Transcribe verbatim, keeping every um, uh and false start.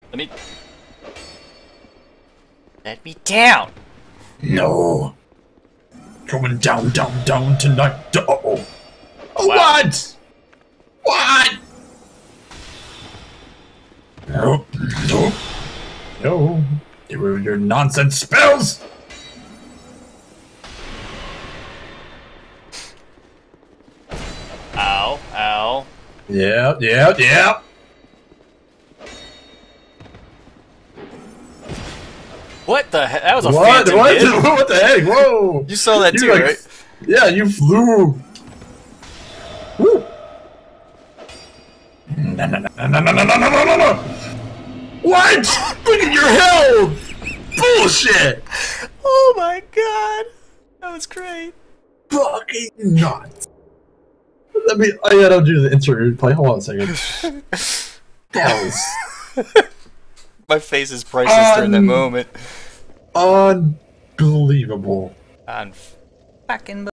Let me... Let me down! No. Going down, down, down tonight. Uh oh. Oh, Wow. what? What? Nope. Nope. No. They were your nonsense spells. Ow, ow. Yeah, yeah, yeah. What the heck? That was a What? phantom What? hit. What the heck? Whoa! You saw that You, too, like, right? Yeah, you flew. Woo! No, no, no, no, no, no, no, no, no, no, no! What? Look at your health! Bullshit! Oh my god! That was great. Fucking nuts! Let me. I gotta do the insert replay. Hold on a second. That was My face is priceless during that Um, moment. unbelievable. I'm fucking